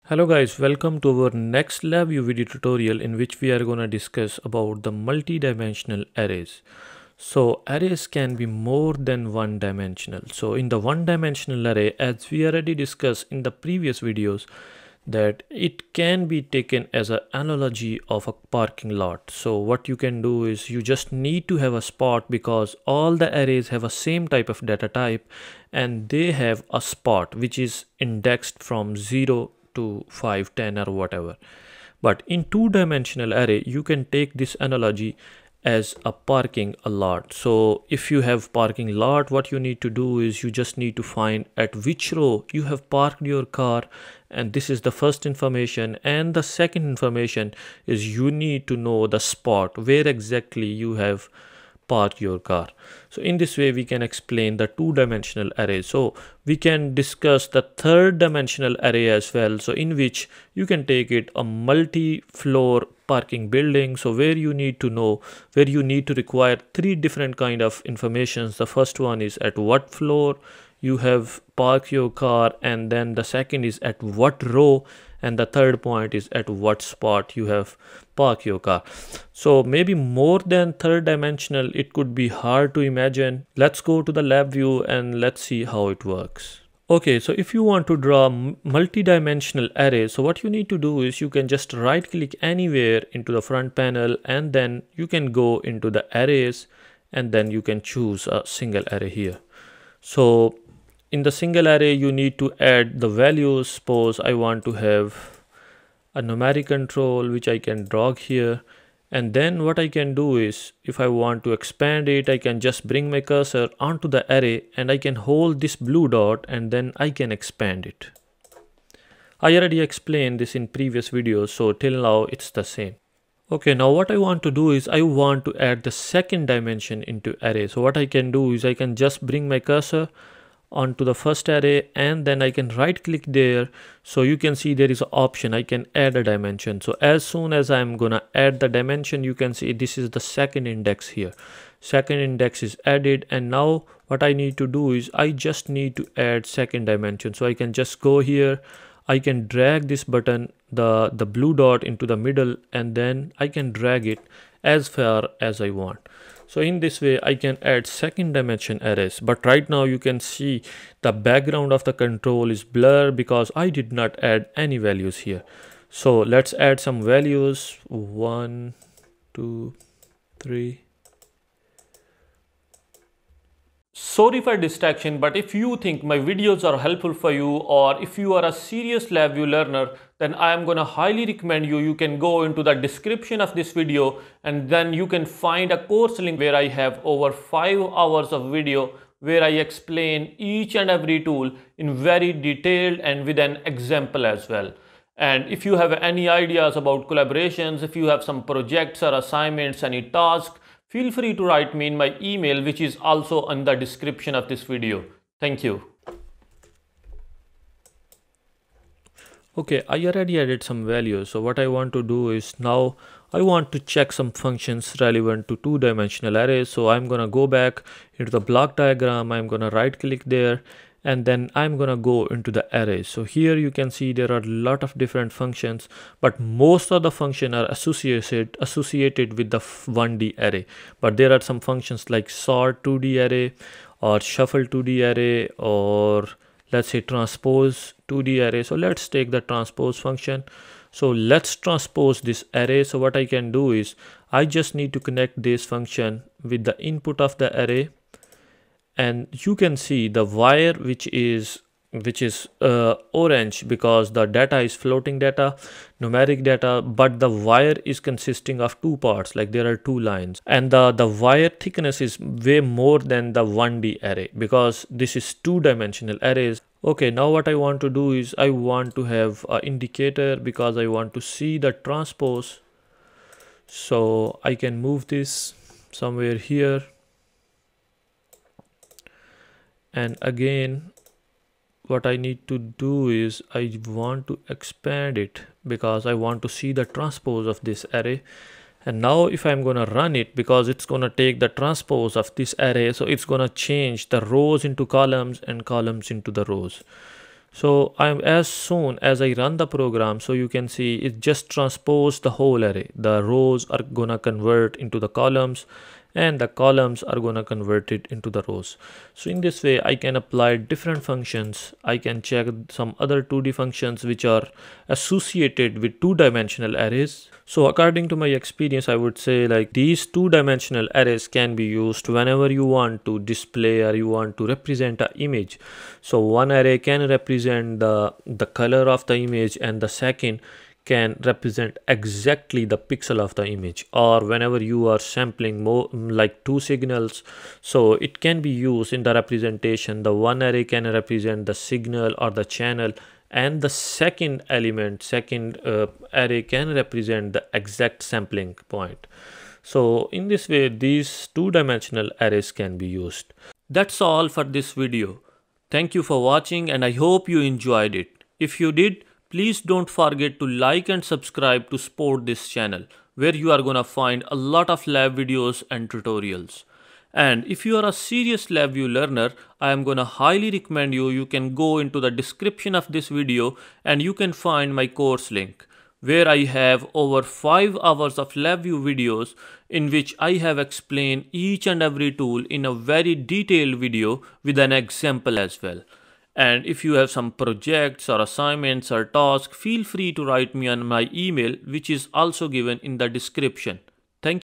Hello guys, welcome to our next LabVIEW video tutorial in which we are going to discuss about the multi-dimensional arrays. So arrays can be more than one dimensional. So in the one dimensional array, as we already discussed in the previous videos, that it can be taken as an analogy of a parking lot. So what you can do is you just need to have a spot because all the arrays have a same type of data type and they have a spot which is indexed from 0 to 5, 10 or whatever. But in two-dimensional array, you can take this analogy as a parking a lot. So if you have parking lot, what you need to do is you just need to find at which row you have parked your car, and this is the first information. And the second information is you need to know the spot where exactly you have park your car. So in this way we can explain the two-dimensional array. So we can discuss the third dimensional array as well, so in which you can take it a multi-floor parking building, so where you need to require three different kind of informations. The first one is at what floor you have parked your car, and then the second is at what row, and the third point is at what spot you have parked your car. So maybe more than third dimensional, it could be hard to imagine. Let's go to the lab view and let's see how it works. Okay, so if you want to draw multi-dimensional array, so what you need to do is you can just right click anywhere into the front panel, and then you can go into the arrays, and then you can choose a single array here. So in the single array, you need to add the values. Suppose I want to have a numeric control, which I can draw here. And then what I can do is, if I want to expand it, I can just bring my cursor onto the array and I can hold this blue dot and then I can expand it. I already explained this in previous videos, so till now it's the same. Okay, now what I want to do is I want to add the second dimension into array. So what I can do is I can just bring my cursor onto the first array and then I can right click there. So you can see there is an option, I can add a dimension. So as soon as I'm gonna add the dimension, you can see this is the second index here. Second index is added, and now what I need to do is I just need to add second dimension. So I can just go here, I can drag this button, the blue dot, into the middle, and then I can drag it as far as I want. So in this way I can add second dimension arrays, but right now you can see the background of the control is blurred because I did not add any values here. So let's add some values. 1, 2, 3. Sorry for distraction, but if you think my videos are helpful for you, or if you are a serious LabVIEW learner, then I am gonna highly recommend you can go into the description of this video and then you can find a course link where I have over 5 hours of video where I explain each and every tool in very detailed and with an example as well. And if you have any ideas about collaborations, if you have some projects or assignments, any tasks, feel free to write me in my email, which is also in the description of this video. Thank you. Okay, I already added some values. So what I want to do is now I want to check some functions relevant to two-dimensional arrays. So I'm gonna go back into the block diagram. I'm gonna right click there, and then I'm gonna go into the array. So here you can see there are a lot of different functions, but most of the functions are associated with the 1D array. But there are some functions like sort 2D array, or shuffle 2D array, or let's say transpose 2D array. So let's take the transpose function. So let's transpose this array. So what I can do is I just need to connect this function with the input of the array, and you can see the wire which is orange because the data is floating data, numeric data, but the wire is consisting of two parts, like there are two lines, and the wire thickness is way more than the 1D array because this is two-dimensional arrays. Okay, now what I want to do is I want to have an indicator because I want to see the transpose. So I can move this somewhere here, and again what I need to do is I want to expand it because I want to see the transpose of this array. And now if I'm gonna run it, because it's gonna take the transpose of this array, so it's gonna change the rows into columns and columns into the rows. So I'm as soon as I run the program, so you can see it just transposed the whole array. The rows are gonna convert into the columns and the columns are gonna convert it into the rows. So in this way I can apply different functions. I can check some other 2D functions which are associated with two-dimensional arrays. So according to my experience, I would say like these two-dimensional arrays can be used whenever you want to display or you want to represent an image. So one array can represent the color of the image and the second can represent exactly the pixel of the image. Or whenever you are sampling more like two signals, so it can be used in the representation. The one array can represent the signal or the channel and the second array can represent the exact sampling point. So in this way these two-dimensional arrays can be used. That's all for this video. Thank you for watching and I hope you enjoyed it. If you did, please don't forget to like and subscribe to support this channel where you are gonna find a lot of lab videos and tutorials. And if you are a serious LabVIEW learner, I am gonna highly recommend you can go into the description of this video and you can find my course link where I have over 5 hours of LabVIEW videos in which I have explained each and every tool in a very detailed video with an example as well. And if you have some projects or assignments or tasks, feel free to write me on my email which is also given in the description.